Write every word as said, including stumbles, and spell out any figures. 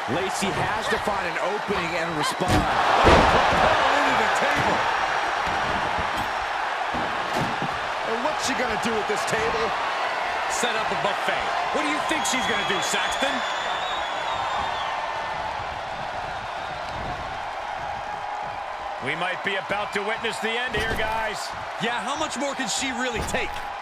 Lacey has to find an opening and respond. Propel into the table. And what's she gonna do at this table? Set up a buffet. What do you think she's gonna do, Saxton? We might be about to witness the end here, guys. Yeah, how much more can she really take?